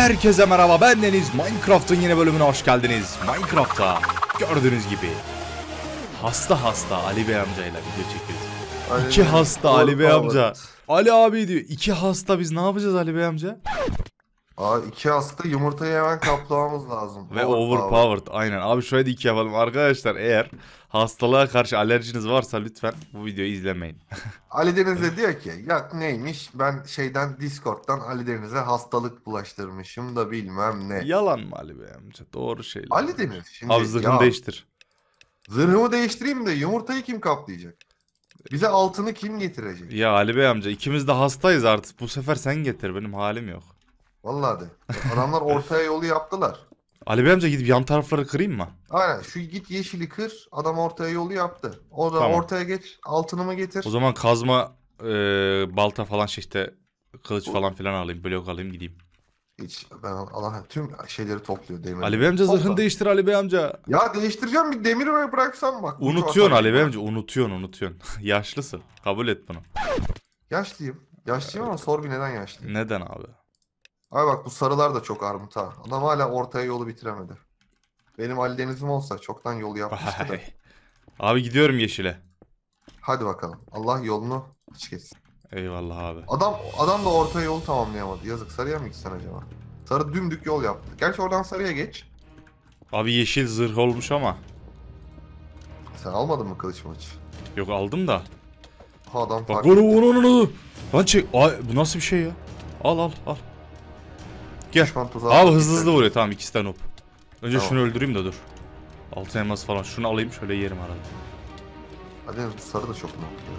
Herkese merhaba, ben Deniz. Minecraft'ın yeni bölümüne hoş geldiniz. Minecraft'ta gördüğünüz gibi hasta Ali Bey amcayla video çekiyoruz. İki hasta Ali Bey amca. Ali abi diyor. İki hasta, biz ne yapacağız Ali Bey amca? Abi iki hasta yumurtayı hemen kaplamamız lazım. Ve overpowered. Aynen abi, şöyle de iki yapalım. Arkadaşlar eğer hastalığa karşı alerjiniz varsa lütfen bu videoyu izlemeyin. Ali Deniz'e diyor ki ya neymiş, ben Discord'dan Ali Deniz'e hastalık bulaştırmışım da bilmem ne. Yalan mı Ali Bey amca? Doğru şeyler. Ali Deniz şimdi abi zırhını değiştir. Zırhımı değiştireyim de yumurtayı kim kaplayacak? Bize altını kim getirecek? Ya Ali Bey amca, ikimiz de hastayız artık. Bu sefer sen getir, benim halim yok. Vallahi de. Adamlar ortaya yolu yaptılar. Ali Bey amca, gidip yan tarafları kırayım mı? Aynen, şu git yeşili kır, adam ortaya yolu yaptı. O da Tamam. ortaya geç, altınımı getir. O zaman kazma, balta falan, işte kılıç falan filan alayım, blok alayım, gideyim. Hiç ben Allah tüm şeyleri topluyor demir. Ali Bey amca zırhını değiştir Ali Bey amca. Ya değiştireceğim, bir demir bıraksam bak. Unutuyorsun Ali Bey amca, unutuyorsun. Yaşlısın, kabul et bunu. Yaşlıyım. Yaşlıyım ama sor bir neden yaşlıyım. Neden abi? Abi bak, bu sarılar da çok armut ha. Adam hala ortaya yolu bitiremedi. Benim Ali Deniz'im olsa çoktan yolu yapmıştı da. Abi gidiyorum yeşile. Hadi bakalım. Allah yolunu açık etsin. Eyvallah abi. Adam da ortaya yolu tamamlayamadı. Yazık, sarıya mı gitsen acaba? Sarı dümdük yol yaptı. Gerçi oradan sarıya geç. Abi yeşil zırh olmuş ama. Sen almadın mı kılıç maç? Yok, aldım da. Ha, adam Bak fark etti. onu. Lan çek. Ay, bu nasıl bir şey ya? Al. Gel. Abi hızlı vuruyor, tamam, ikisi de noob. Önce Tamam. şunu öldüreyim de dur. Altın elmas falan, şunu alayım, şöyle yerim arada. Ali Deniz, bu sarı da çok mutlu.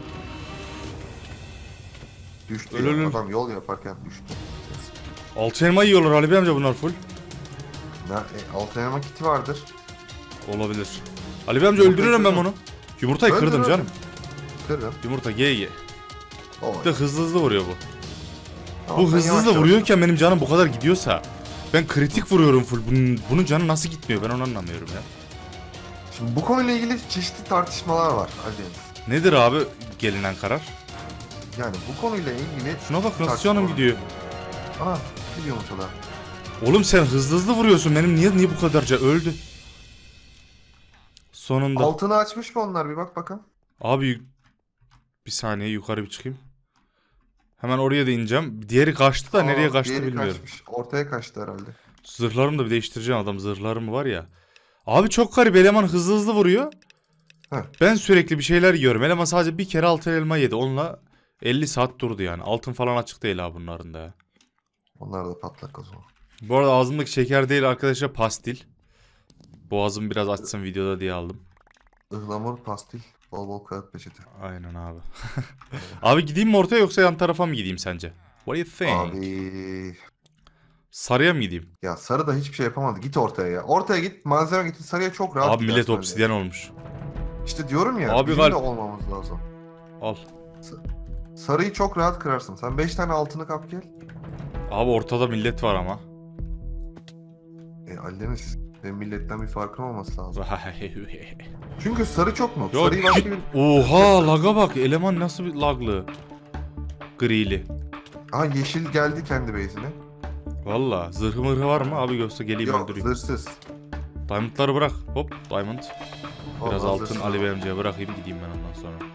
Düştü Öyle. ya. Adam yol yaparken düştü. Altın elma yiyorlar Ali Bey amca, bunlar full. Altın elma kiti vardır. Olabilir. Ali Bey amca, öldürürüm ben bunu. Yumurtayı Öldür, kırdım öldür. canım. Kırdım. Yumurta GG. Oy. Bir de hızlı vuruyor bu. Tamam, Bu ben hızlı yavaş vuruyorken benim canım bu kadar gidiyorsa ben kritik vuruyorum full. Bunun canı nasıl gitmiyor, ben onu anlamıyorum ya. Şimdi bu konuyla ilgili çeşitli tartışmalar var Ali Deniz. Nedir abi gelinen karar? Yani bu konuyla ilgili... Şuna bak nasıl tartışmalar. canım gidiyor. Aha, gidiyor mutlaka. Oğlum sen hızlı vuruyorsun, benim niye bu kadarca öldü? Sonunda. Altını açmış mı onlar, bir bak bakalım. Abi bir saniye, yukarı bir çıkayım. Hemen oraya da ineceğim. Diğeri kaçtı da nereye kaçtı diğeri bilmiyorum. Kaçmış. Ortaya kaçtı herhalde. Zırhlarımı da bir değiştireceğim, adam zırhlarım var ya. Abi çok garip, eleman hızlı vuruyor. Heh. Ben sürekli bir şeyler yiyorum. Eleman sadece bir kere altın elma yedi. Onunla 50 saat durdu yani. Altın falan açık değil abi bunların da ya. Onlar da patlak o zaman. Bu arada ağzımdaki şeker değil arkadaşlar, pastil. Boğazım biraz açsın videoda diye aldım. Ihlamur, pastil, bol bol kağıt peçete. Aynen abi. Abi gideyim mi ortaya, yoksa yan tarafa mı gideyim sence? What do you think? Abi... Sarıya mı gideyim? Ya sarı da hiçbir şey yapamadı. Git ortaya ya. Ortaya git, malzeme git. Sarıya çok rahat Abi gidersin millet Ali. obsidyen olmuş. İşte diyorum ya, Abi bizim de olmamız lazım. Al. Sarıyı çok rahat kırarsın. Sen 5 tane altını kap gel. Abi ortada millet var ama. Ali Deniz, benim milletten bir farkın olması lazım. Vay. Çünkü sarı çok mu? Yok, Sarıyı başka bir... Oha, laga bak, eleman nasıl bir laglı. Grili. Aha, yeşil geldi kendi base'ine. Valla zırhı mırhı var mı abi, göster geleyim Yok, öldüreyim. zırhsız. Diamondları bırak, hop diamond. Biraz Vallahi altın zırhsız. Ali Bey amcaya bırakayım, gideyim ben ondan sonra.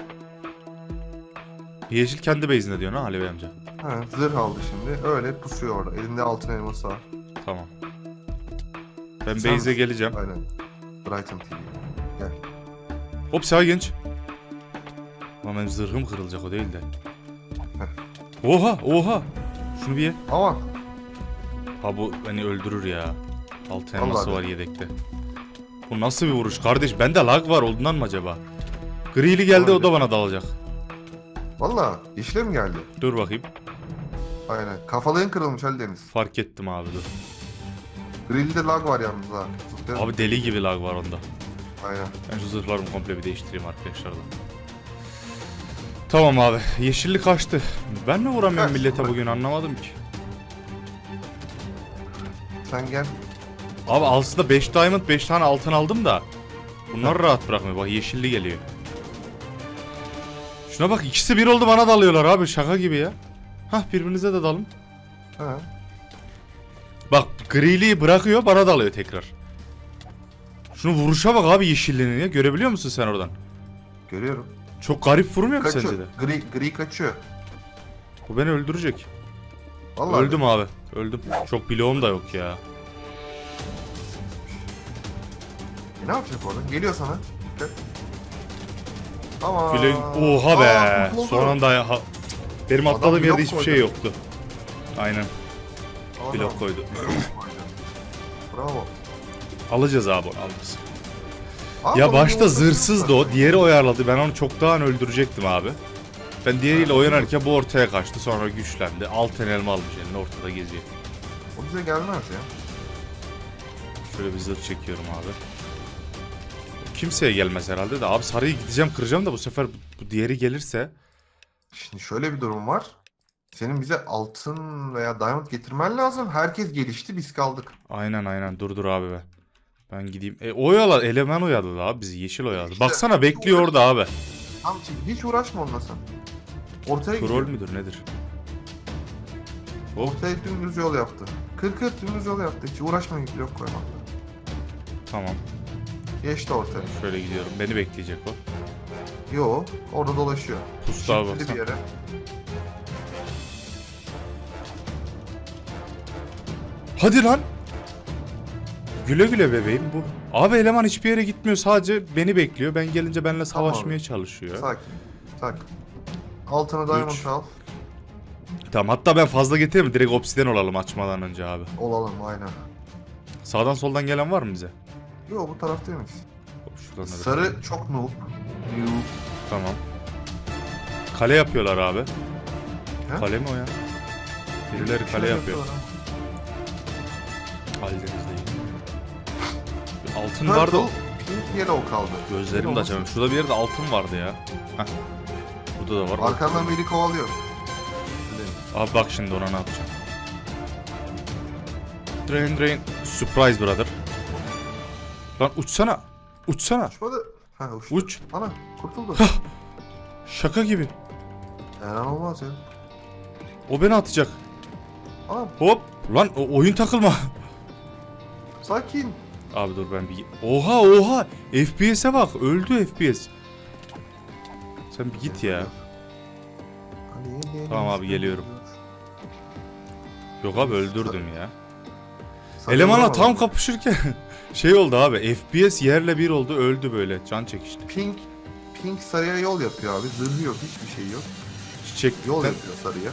Yeşil kendi base'inde diyorsun ha Ali Bey amca. Ha, zırh aldı şimdi. Öyle pusuyor orada. Elinde altın elması var. Tamam. Ben Sen base'e geleceğim. Aynen. Brighton TV. Gel. Hop sağ genç. Ama benim zırhım kırılacak, o değil de. Oha. Şunu bir ye. Ama Ha, bu beni öldürür ya. Altın Vallahi elması de. var yedekte. Bu nasıl bir vuruş kardeş? Bende lag var, olduğundan mı acaba? Grili geldi, o da bana dalacak. valla yeşile mi geldi? Dur bakayım. Aynen. Kafalığın kırılmış Ali Deniz. Fark ettim abi, dur. Grill'de lag var yalnız ha. Zıplayalım. Abi deli gibi lag var onda. Aynen. Ben şu zırhlarımı komple bir değiştireyim arkadaşlar da. Tamam abi. Yeşilli kaçtı. Ben mi vuramıyorum Evet, millete bırak. bugün, anlamadım ki. Sen gel. Abi aslında 5 diamond 5 tane altın aldım da. Bunları rahat bırakmıyor. Bak yeşilli geliyor. Şuna bak, ikisi bir oldu, bana dalıyorlar abi, şaka gibi ya. Hah, birbirinize de dalın. Ha. griliği bırakıyor, bana dalıyor tekrar. Şunu vuruşa bak abi, yeşilliğini ya. Görebiliyor musun sen oradan? Görüyorum. Çok garip vurmuyor mu Kaçıyor. sence de? Gri kaçıyor. Bu beni öldürecek. Vallahi Öldüm abi. Öldüm. Çok bloğum da yok ya. Ne yapacak orada? Geliyor sana. Dikkat. Ama. Oha be. Son anda benim Adam atladığım yerde blok hiçbir koydu. şey yoktu. Aynen. Adam. Blok koydu. Bravo. Alacağız abi onu, alacağız. Abi Ya onun başta yumurtası zırhsızdı yok. o. Diğeri oyarladı. Ben onu çoktan öldürecektim abi. Ben diğeriyle oynarken bu ortaya kaçtı. Sonra güçlendi. Altın elma almış eline, ortada geziyor. O bize gelmez ya. Şöyle bir zırh çekiyorum abi. Kimseye gelmez herhalde de. Abi sarıyı gideceğim, kıracağım da bu sefer bu diğeri gelirse. Şimdi şöyle bir durum var. Senin bize altın veya diamond getirmen lazım. Herkes gelişti, biz kaldık. Aynen dur abi be. Ben gideyim. Eleman oyaladı abi bizi, yeşil oyaladı. İşte, Baksana bekliyor orada abi. Tamam şimdi hiç uğraşma onunla sen. Ortaya Troll gidiyor. müdür nedir? Ortaya dümdüz yol yaptı. Kır dümdüz yol yaptı. Hiç uğraşmayın blok koymakla. Tamam. Geçti ortaya. Şöyle gidiyorum. Beni bekleyecek o. Yo, orada dolaşıyor. Pustu abi Şifreli baksana. bir yere. Hadi lan. Güle güle bebeğim bu. Abi eleman hiçbir yere gitmiyor, sadece beni bekliyor. Ben gelince benimle savaşmaya çalışıyor. Sakin. Altını diamond Üç. al. Tamam, hatta ben fazla getireyim, direkt obsidian olalım açmadan önce abi. Olalım aynen. Sağdan soldan gelen var mı bize? Yo bu taraftaymış. Hop, şuradan da Sarı çok noob. Tamam. Kale yapıyorlar abi. He? Kale mi o ya? Birileri kale yapıyor. Kaledeniz'deyim. Altın vardı. Purple, pink, yellow kaldı. Gözlerimi de açamıyorum. Şurada bir yerde altın vardı ya. Heh. Burada da var. Arkandan biri kovalıyor. Abi bak şimdi ona ne yapacağım. Drain. Surprise brother. Lan uçsana. Uçsana. Uçmadı. Ha uçtu. Uç. Ana kurtuldu. Şaka gibi. Her an olmaz ya. O beni atacak. Ana Hop. Lan oyun takılma. sakin. Abi dur ben bir... Oha. FPS'e bak. Öldü FPS. Sen bir git ya. Tamam abi, geliyorum. Yok abi, öldürdüm ya. Elemanla tam kapışırken şey oldu abi. FPS yerle bir oldu, öldü böyle. Can çekişti. Pink sarıya yol yapıyor abi. Zırhı yok, hiçbir şey yok. Çiçek Yol yapıyor sarıya.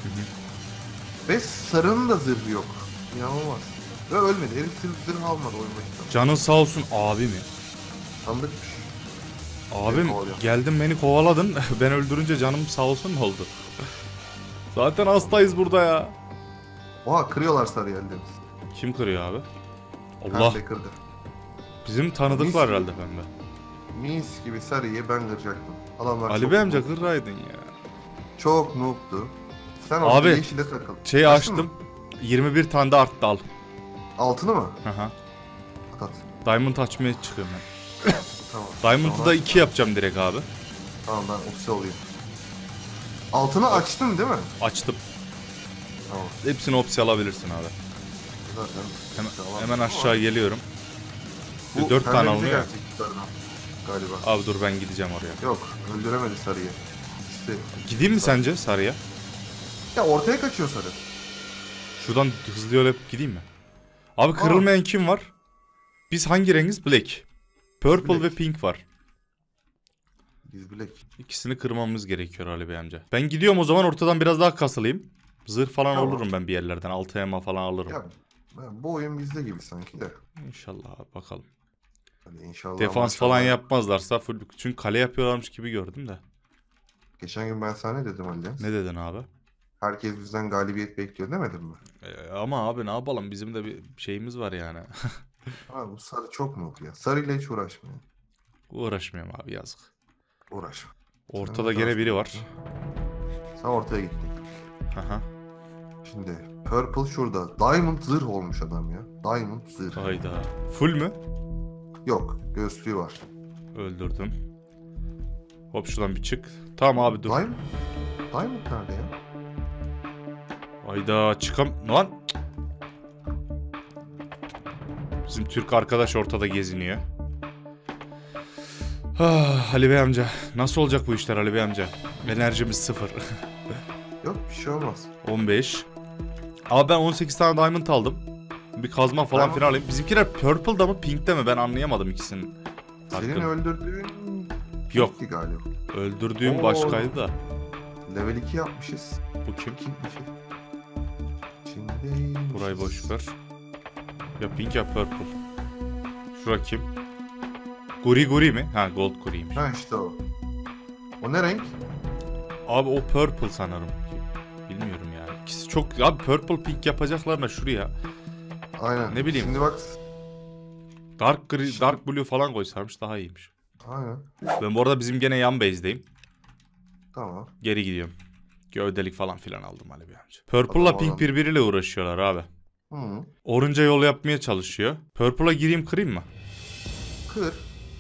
Ve sarının da zırhı yok. İnanılmaz. Ve ölmedi. Herif zırh almadı oyun başında. Canın sağ olsun abi mi? Sandıkmış. Abim kovalıyor. geldin beni kovaladın. Ben öldürünce canım sağ olsun mu oldu? Zaten hastayız burada ya. Oha kırıyorlar sarıyı eldeniz. Kim kırıyor abi? Allah. Pembe kırdı. Bizim tanıdık Mis var gibi. herhalde pembe. Mis gibi sarıyı ben kıracaktım. Adamlar Ali çok Bey amca noob. kırraydın ya. Çok noob'du. Sen Abi, orada yeşile takıl. Şeyi Açtın açtım. mı? 21 tane de arttı, al. Altını mı? Aha. At. Diamond açmaya çıkıyorum ben. Tamam. Diamond'ı Tamam, da 2 yapacağım direkt abi. Tamam ben opsi olayım. Altını açtın değil mi? Açtım. Tamam. Hepsini opsi alabilirsin abi. Zaten. Hemen aşağı geliyorum. Bu 4 tane pembe bize alınıyor. gelecek yukarıdan galiba. Abi dur ben gideceğim oraya. Yok öldüremedi sarıyı. İşte. Gideyim mi sence sarıya? Ya ortaya kaçıyor sarı. Şuradan hızlı yol yapıp gideyim mi? Abi kırılmayan kim var? Biz hangi rengiz? Black. Purple Black. ve pink var. Biz bilek. İkisini kırmamız gerekiyor Ali Bey amca. Ben gidiyorum o zaman, ortadan biraz daha kasılayım. Zırh falan Tamam. olurum ben bir yerlerden. Altı elma falan alırım. Ya bu oyun bizde gibi sanki de. İnşallah abi, bakalım. Hadi inşallah. Defans maşallah. falan yapmazlarsa full, çünkü kale yapıyorlarmış gibi gördüm de. Geçen gün ben sana ne dedim Ali? Ne dedin abi? Herkes bizden galibiyet bekliyor demedim mi? Ama abi ne yapalım, bizim de bir şeyimiz var yani. Abi bu sarı çok noob ya. Sarıyla hiç uğraşmayın. Uğraşmıyorum abi, yazık. Uğraşma. Ortada gene biri var. Sen ortaya gittin. Aha. Şimdi Purple şurada. Diamond zırh olmuş adam ya. Diamond zırh. Hayda. Full mü? Yok. Göğüslüğü var. Öldürdüm. Hop şuradan bir çık. Tamam abi dur. Diamond nerede ya? Hayda çıkam... Lan! Bizim Türk arkadaş ortada geziniyor. Ah, Ali Bey amca. Nasıl olacak bu işler Ali Bey amca? Enerjimiz 0. Yok bir şey olmaz. 15. Abi ben 18 tane diamond aldım. Bir kazma falan Diamond. filan alayım. Bizimkiler purple'da mı pink'te mi? Ben anlayamadım ikisinin. Senin Hakkını. öldürdüğün Yok. Pink'ti galiba. Öldürdüğüm Oo. başkaydı da. Level 2 yapmışız. Bu kim? Pink'miş. Şimdi Burayı boş ver. Ya pink ya purple. Şura kim? Guri Guri mi? Ha, gold Guri'ymiş. Ha işte o. O ne renk? Abi o purple sanırım. Bilmiyorum ya. İkisi çok... Abi purple pink yapacaklarına şuraya. Aynen. Ne bileyim. Şimdi bak. Dark gri, dark blue falan koysarmış daha iyiymiş. Aynen. Ben bu arada bizim gene yan base'deyim. Tamam. Geri gidiyorum. Gövdelik falan filan aldım Ali Bey amca. Purple'la Tamam, pink oğlum. birbiriyle uğraşıyorlar abi. Hı. Orange'a yol yapmaya çalışıyor. Purple'a gireyim kırayım mı? Kır.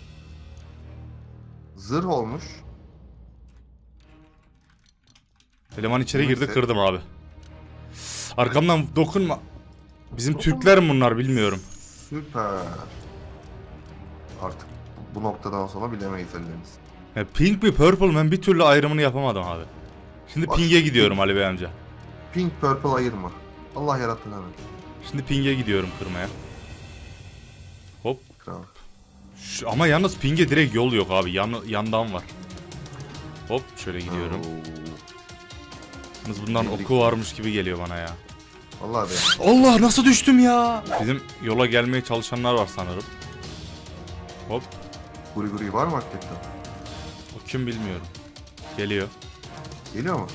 Zırh olmuş. Eleman içeri girdi, Neyse. kırdım abi. Arkamdan dokunma. Bizim Dokunma. Türkler mi bunlar bilmiyorum. Süper. Artık bu noktadan sonra bilemeyiz elleriniz. Ya pink mi purple ben bir türlü ayrımını yapamadım abi. Şimdi Bak, pink'e gidiyorum Ali Bey amca. Pink purple ayırma. Allah yarattı hemen. Şimdi pink'e gidiyorum kırmaya. Hop. Kral. Ama yalnız pink'e direkt yol yok abi. Yandan var. Hop şöyle gidiyorum. Yalnız bundan oku varmış gibi geliyor bana ya. Vallahi be. Allah nasıl düştüm ya? Bizim yola gelmeye çalışanlar var sanırım. Hop. Guri guri var mı hakikaten? O kim bilmiyorum. Geliyor. Geliyor mu?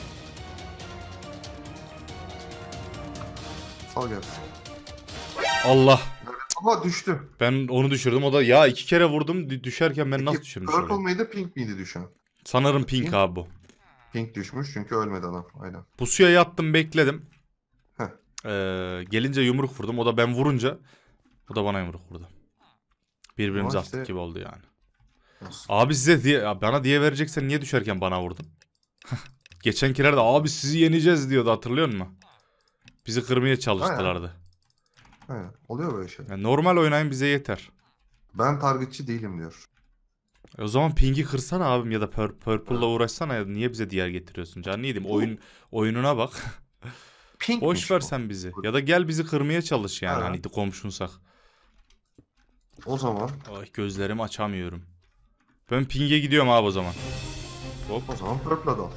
Sal gelsin. Allah. Ama düştü. Ben onu düşürdüm. O da ya 2 kere vurdum. Düşerken ben nasıl Peki, düşürmüş purple olayım? mıydı pink miydi düşen? Sanırım pink Pink. abi bu. Pink düşmüş çünkü ölmedi adam. Aynen. Pusuya yattım bekledim. Heh. Gelince yumruk vurdum. O da ben vurunca o da bana yumruk vurdu. Birbirimize Ama işte- attık gibi oldu yani. Nasıl? Abi size diye bana diye vereceksen niye düşerken bana vurdun? Geçenkilerde abi sizi yeneceğiz diyordu, hatırlıyor musun? Bizi kırmaya çalıştılardı. Aynen. Oluyor böyle şey. Yani normal oynayın bize yeter. Ben targetçi değilim diyor. O zaman ping'i kırsana abim ya da purple'la uğraşsana ya, niye bize diğer getiriyorsun? Can neydim oyununa bak. Pink Boş ver sen bizi. Ya da gel bizi kırmaya çalış yani, Evet. hani komşunsak. O zaman Ay gözlerimi açamıyorum. Ben ping'e gidiyorum abi o zaman. Hop purple'a dal.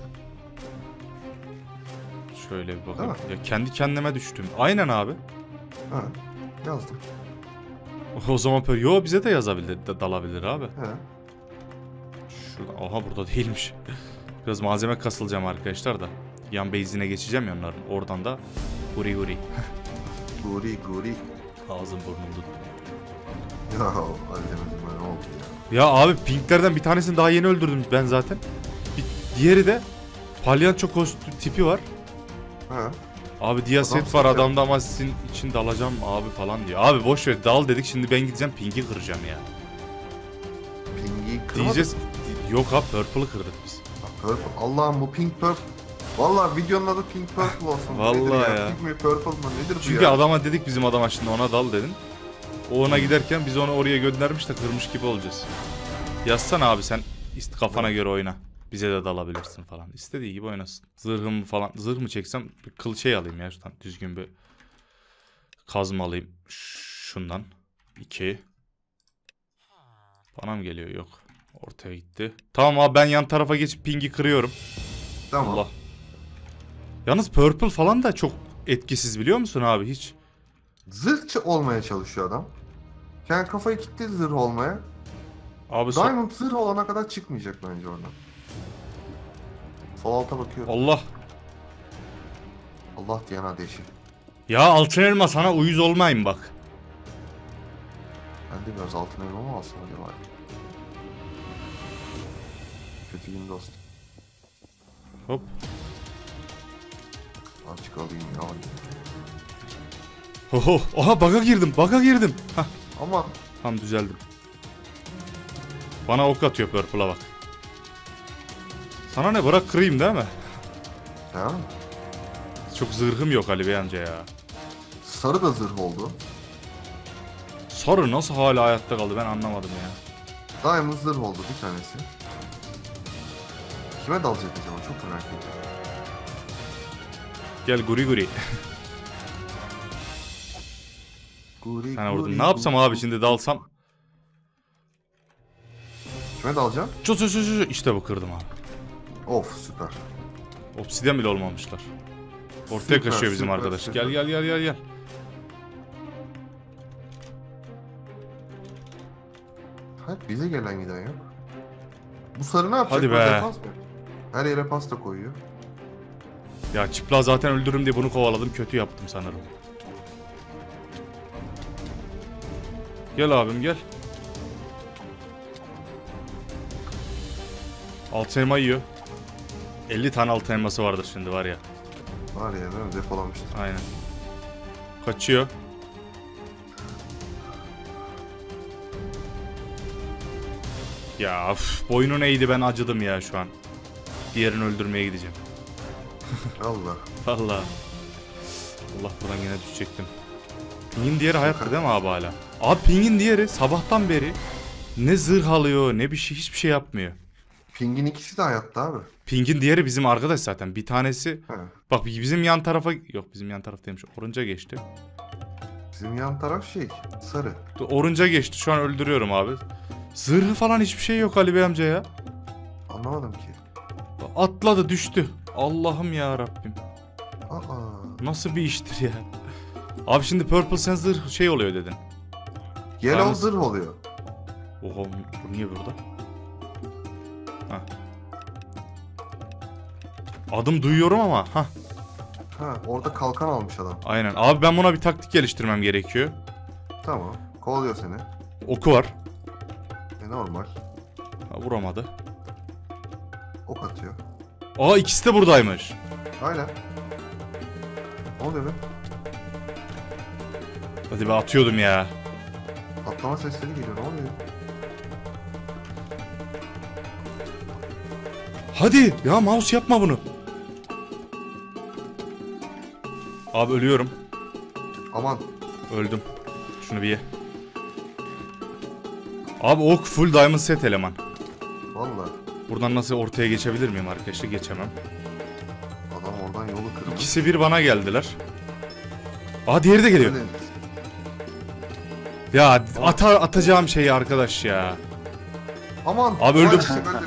şöyle bir Değil bakayım. mi? Ya kendi kendime düştüm. Aynen abi. Ha. Yazdım. O zaman yo bize de yazabilir, dalabilir abi. He. Şurada, aha burada değilmiş. Biraz malzeme kasılacağım arkadaşlar da. Yan base'ine geçeceğim ya onların. Oradan da guri guri. Guri guri. Ağzım burnum tuttu. Ya Aldemir'im ne oldu ya? Ya abi pinklerden bir tanesini daha yeni öldürdüm ben zaten. Diğeri de palyaço kostüm tipi var. Ha. Abi diyaset Adam var sıkıyor. adamda ama sizin için dalacağım abi falan diyor. Abi boş ver dal dedik, şimdi ben gideceğim pink'i kıracağım ya. Pingi kırmadık. Diyeceğiz. Yok abi purple'ı kırdık biz. Ha, purple. Allah'ım bu pink purple. Vallahi videonun adı pink purple olsun. Vallahi Nedir ya. Pink mi purple mı nedir bu Çünkü ya? adama dedik bizim adama şimdi ona dal dedin. O ona giderken biz onu oraya göndermiş de kırmış gibi olacağız. Yazsana abi sen kafana göre oyna. Bize de dalabilirsin falan. İstediği gibi oynasın. Zırhımı falan, zırh mı çeksem bir kıl şey alayım ya şuradan düzgün bir kazma alayım. Şundan. 2. Bana mı geliyor? Yok. Ortaya gitti. Tamam abi ben yan tarafa geçip ping'i kırıyorum. Tamam. Allah. Yalnız purple falan da çok etkisiz biliyor musun abi hiç? Zırhçı olmaya çalışıyor adam. Yani kafayı kilitledi zırh olmaya. Abi Diamond zırh olana kadar çıkmayacak bence oradan. Sol alta bakıyorum. Allah. Allah diyen ateşi. Ya altın elma sana uyuz olmayayım bak. Ben de biraz altın elma mı alsam acaba? Kötü gün dost. Hop. Azıcık alayım ya. Oho. Oha bug'a girdim. Bug'a girdim. Hah. Ama Tam düzeldim. Bana ok atıyor purple'a bak. Sana ne, bırak kırayım değil mi? ya, Çok zırhım yok Ali Bey amca ya. sarı da zırh oldu. sarı nasıl hala hayatta kaldı ben anlamadım ya. Diamond zırh oldu bir tanesi. Kime dalacak acaba? Çok merak ediyorum. Gel guri guri. Guri, Sana vurdum. guri, Ne yapsam guri, abi guri. şimdi dalsam? Kime dalacağım? İşte bu kırdım abi. Of süper. Obsidyen bile olmamışlar. Ortaya Süper, kaçıyor bizim süper, arkadaş. süper. Gel. Hep bize gelen giden yok. Bu sarı ne yapacak? Hadi Böyle be. defans mı? Her yere pasta koyuyor. Ya çıplak zaten öldürürüm diye bunu kovaladım. Kötü yaptım sanırım. Gel abim gel. Altın elma yiyor. 50 tane altın elması vardır şimdi var ya. Var ya değil mi? Depolamıştır. Aynen. Kaçıyor. Ya boynu neydi ben acıdım ya şu an. Diğerini öldürmeye gideceğim. Allah. Vallahi. Allah buradan yine düşecektim. Ping'in diğeri hayatta değil mi abi hala? Abi Ping'in diğeri sabahtan beri ne zırh alıyor ne bir şey hiçbir şey yapmıyor. Ping'in ikisi de hayatta abi. Ping'in diğeri bizim arkadaş zaten. Bir tanesi He. bak bizim yan tarafa yok bizim yan taraf demiş. Orunca geçti. Bizim yan taraf sarı. Orunca geçti. Şu an öldürüyorum abi. Zırhı falan hiçbir şey yok Ali Bey amca ya. Anlamadım ki. Atladı düştü. Allah'ım ya Rabbim. Aa. Nasıl bir iştir ya? Abi şimdi Purple sen zırh şey oluyor dedin. Yellow Yalnız- zırh oluyor. Oha bu niye burada? Hah. Adım duyuyorum ama. Hah. Ha, orada kalkan almış adam. Aynen. Abi ben buna bir taktik geliştirmem gerekiyor. Tamam. Kovalıyor seni. Oku var. Normal. Ha, vuramadı. Ok atıyor. Aa ikisi de buradaymış. Aynen. Ne oluyor be? Hadi be atıyordum ya. Atlama sesleri geliyor. Ne oluyor? Hadi ya mouse yapma bunu. Abi ölüyorum. Aman. Öldüm. Şunu bir ye. Abi ok full diamond set eleman. Vallahi. Buradan nasıl ortaya geçebilir miyim arkadaşlar? Geçemem. Adam oradan yolu kırmış. İkisi bir bana geldiler. Aa diğeri de geliyor. Öyle. Ya atacağım şeyi arkadaş ya. Aman. Abi öldüm.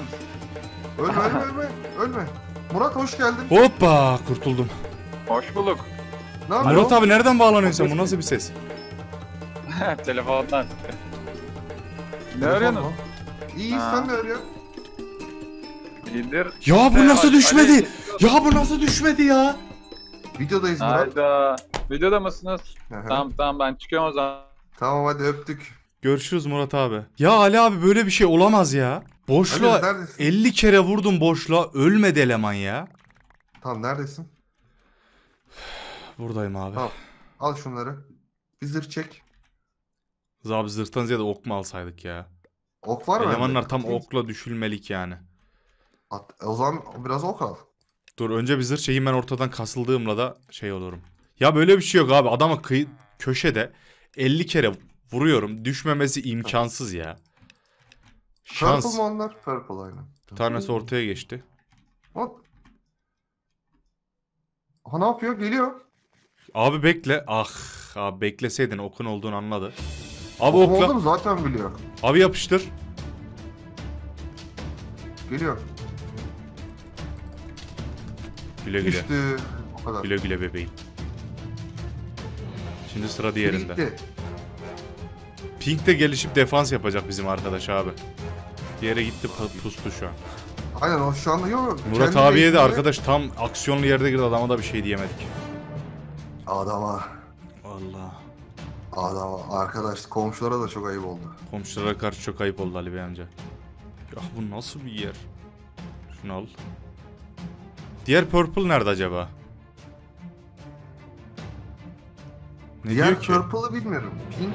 Ölme. Murat hoş geldin. Hoppa kurtuldum. Hoş bulduk. Ne yapıyorsun? Murat abi nereden bağlanıyorsun sen? Bu nasıl bir ses? Telefondan. Ne Telefon arıyorsun? mu? İyi Ha. sen ne arıyorsun? İndir. Ya bu nasıl Ali- düşmedi? Ali- Ya bu nasıl düşmedi ya? Videodayız Murat. Hayda. Videoda mısınız? Hı hı. Tamam ben çıkıyorum o zaman. Tamam hadi öptük. Görüşürüz Murat abi. Ya Ali abi böyle bir şey olamaz ya. Boşluğa Ali, neredesin? 50 kere vurdum boşluğa ölmedi eleman ya. Tamam neredesin? Buradayım abi. Tamam. Al şunları. Bir zırh çek. Abi zırhtan ziyade ok mu alsaydık ya? Ok var mı? Elemanlar bende? tam Atayım. okla düşülmelik yani. O zaman biraz ok al. Dur önce bir zırh çekeyim ben ortadan kasıldığımla da şey olurum. Ya böyle bir şey yok abi. Adama köşede 50 kere vuruyorum. Düşmemesi imkansız ya. Şans. Purple mu onlar? Purple aynen. Bir tanesi ortaya geçti. Hop. Aha ne yapıyor? Geliyor. Abi bekle. Ah abi bekleseydin okun olduğunu anladı. Abi Okum okla. oldu mu? Zaten biliyor. Abi yapıştır. Geliyor. Güle güle. Düştü. O kadar. Güle güle bebeğim. Şimdi sıra Biri diğerinde. gitti. Pink de gelişip defans yapacak bizim arkadaş abi. Diğeri gitti pustu şu an. Aynen o şu anda yok. Murat Kendi abiye de base'inde- arkadaş tam aksiyonlu yerde girdi adama da bir şey diyemedik. Adama. Allah. Arkadaş komşulara da çok ayıp oldu. Komşulara karşı çok ayıp oldu Ali Bey amca. Ya bu nasıl bir yer? Şunu al. Diğer purple nerede acaba? Ne Diğer diyor ki? Purple'ı bilmiyorum. Pink.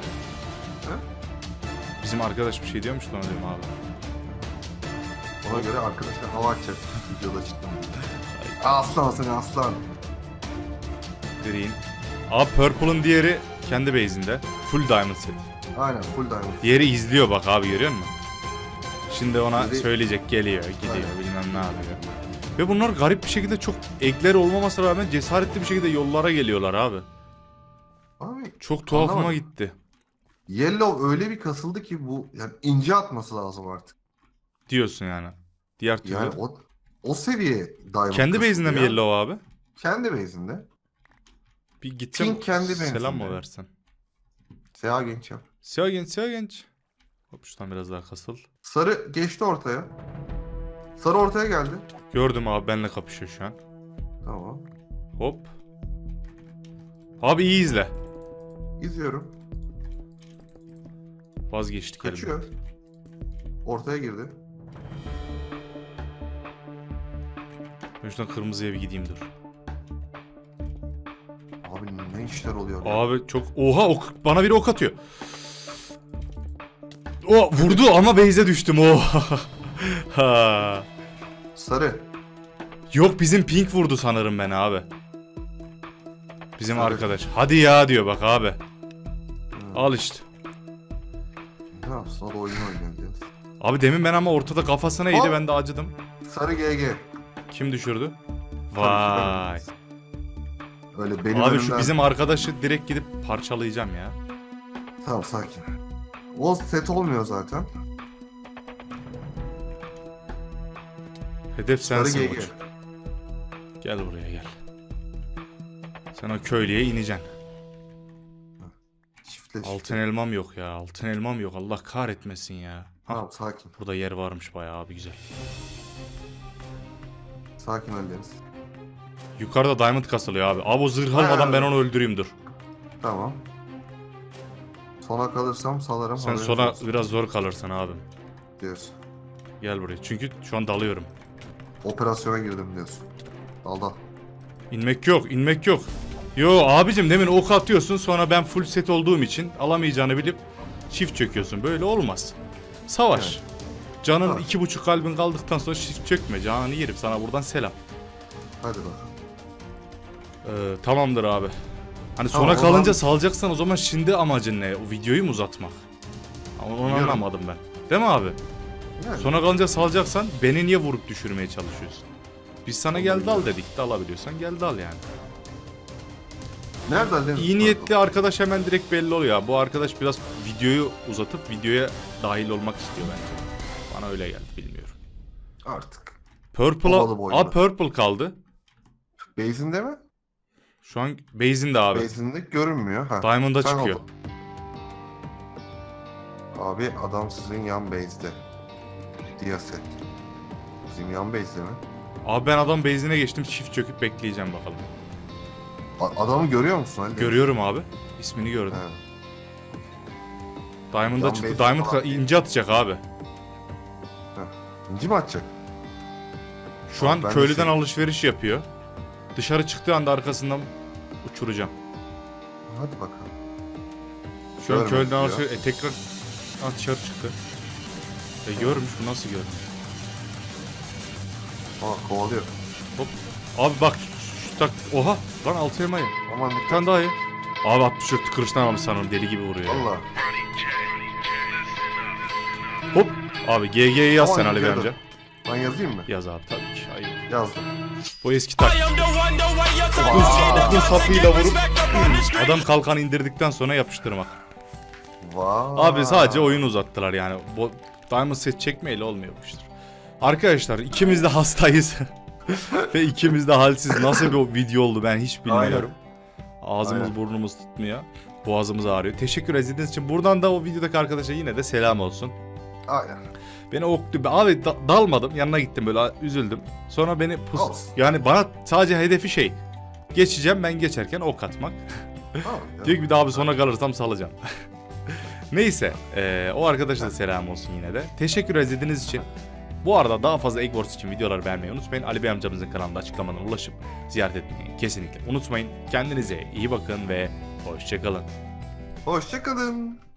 Bizim arkadaş bir şey diyormuş da ona diyorum abi. Ona göre arkadaşlar hava açacak. Videoda çıktım. Aslan seni aslan. Green. Abi purple'ın diğeri kendi base'inde. Full diamond set. Aynen full diamond. Diğeri izliyor bak abi, görüyor musun? Şimdi ona Biri- söyleyecek, geliyor, gidiyor, Aynen. bilmem ne yapıyor. Ve bunlar garip bir şekilde, çok ekler olmamasına rağmen cesaretli bir şekilde yollara geliyorlar abi. Abi Çok tuhafıma anlamadım. gitti. Yellow öyle bir kasıldı ki bu yani ince atması lazım artık. Diyorsun yani. Diğer türlü. Yani o seviye diamond Kendi kasıldı base'inde mi ya. Yellow abi? Kendi base'inde. Bir gitsem Pink kendi base'inde. selam mı versen? Seha genç yap. Siyah genç, siyah genç. Hop şuradan biraz daha kasıl. Sarı geçti ortaya. Sarı ortaya geldi. Gördüm abi, benimle kapışıyor şu an. Tamam. Hop. Abi iyi izle. İzliyorum. Vazgeçtik Kaçıyor. elimden. Ortaya girdi. Ben şuradan kırmızıya bir gideyim, dur. Abi ne işler oluyor? Ya? Abi çok... Oha, bana biri ok atıyor. O vurdu ama base'e düştüm. Ha. Sarı. Yok, bizim Pink vurdu sanırım ben abi. Bizim Sarı. arkadaş. Hadi ya diyor bak abi. Hmm. Al işte. Ne yapsın? O da oyun oynuyor diyoruz. Abi demin ben ama ortada kafasına yedi, Hop. ben de acıdım. Sarı GG. Kim düşürdü? Tabii Vay. ki ben- Öyle benim Abi önümden... şu bizim arkadaşı direkt gidip parçalayacağım ya. Tamam sakin. O set olmuyor zaten. Hedef Sarı sensin GG. koç. Gel buraya gel. Sen o köylüye ineceksin. Çiftleşti. Altın elmam yok ya. Altın elmam yok. Allah kahretmesin ya. Ha, Tamam sakin. burada yer varmış bayağı abi, güzel. Sakin hallederiz. Yukarıda diamond kasılıyor abi. Abi o zırh Ha, almadan ben evet. onu öldüreyim, dur. Tamam. Sona kalırsam salarım. Sen haberiniz sonra olsun biraz zor kalırsın abim. diyorsun. Gel buraya. Çünkü şu an dalıyorum. Operasyona girdim diyorsun. Dal. İnmek yok, inmek yok. Yo abicim, demin ok atıyorsun, sonra ben full set olduğum için alamayacağını bilip çift çöküyorsun. Böyle olmaz. Savaş. Evet. Canın Savaş. 2,5 kalbin kaldıktan sonra çift çökme. Canını yerim, sana buradan selam. Hadi bakalım. Tamamdır abi. Hani Tamam, sona o kalınca zaman- salacaksan o zaman şimdi amacın ne? O videoyu mu uzatmak? Ama onu Biliyorum. anlamadım ben. Değil mi abi? Yani, Sona kalınca salacaksan beni niye vurup düşürmeye çalışıyorsun? Biz sana gel dal Bilmiyorum. dedik. Dalabiliyorsan gel dal yani. nerede hallederiz? İyi niyetli arkadaş hemen direkt belli oluyor. Bu arkadaş biraz videoyu uzatıp videoya dahil olmak istiyor bence. Bana öyle geldi, bilmiyorum. Artık. Purple'a... Havalı boylu. Aa, Purple kaldı. Base'inde mi? Şu an base'inde abi. Base'inde görünmüyor. Ha. Diamond'a Sen çıkıyor. oldun. Abi adam sizin yan base'de. Diyaset. Bizim yan base'de mi? Abi ben adam base'ine geçtim. Çift çöküp bekleyeceğim bakalım. Adamı görüyor musun Ali? Görüyorum abi. İsmini gördüm. He. Diamond'a Yan çıktı. base'de Diamond falan. ince atacak abi. İnci mi atacak? Şu an Ben de köylüden şey- alışveriş yapıyor. Dışarı çıktığı anda arkasından uçuracağım. Hadi bakalım. Şu an Görmek köylüden istiyor. alışveriş... tekrar dışarı çıktı. Görmüş, bu nasıl görmüş? Aa kovalıyor. Hop. Abi bak şu tak... Oha! Lan altı elmayı. Aman Bir dikkat. tane daha ye. Abi 64 kılıçtan almış sanırım, deli gibi vuruyor. ya. Valla. Hop! Abi GG'yi yaz Aman sen Ali Bey dikkat amca. edin. Ben yazayım mı? Yaz abi tabii ki. Hayır. Yazdım. Bu eski tak. Bu sapıyla vurup adam kalkan indirdikten sonra yapıştırmak. Vay. Abi sadece oyun uzattılar yani. Bu Diamond set çekmeyle olmuyor bu işler. Arkadaşlar ikimiz de hastayız. Ve ikimiz de halsiz. Nasıl bir video oldu ben hiç bilmiyorum. Ağzımız Aynen. burnumuz tutmuyor. Boğazımız ağrıyor. Teşekkür edildiğiniz için. Buradan da o videodaki arkadaşa yine de selam olsun. Aynen. Beni oktu. Abi dalmadım. Yanına gittim böyle, üzüldüm. Sonra beni Olsun. yani bana sadece hedefi şey. Geçeceğim, ben geçerken ok atmak. Tamam. Diyor ki bir daha abi sona kalırsam salacağım. Neyse, o arkadaşa da selam olsun yine de. Teşekkür edildiğiniz için. Bu arada daha fazla Egg Wars için videolar beğenmeyi unutmayın. Ali Bey amcamızın kanalında açıklamadan ulaşıp ziyaret etmeyi kesinlikle unutmayın. Kendinize iyi bakın ve hoşça kalın. Hoşça kalın.